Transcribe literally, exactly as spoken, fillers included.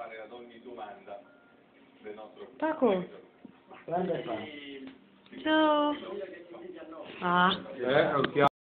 fare ad ogni domanda del nostro Paco. Grande fa. Ciao. Ah. Eh,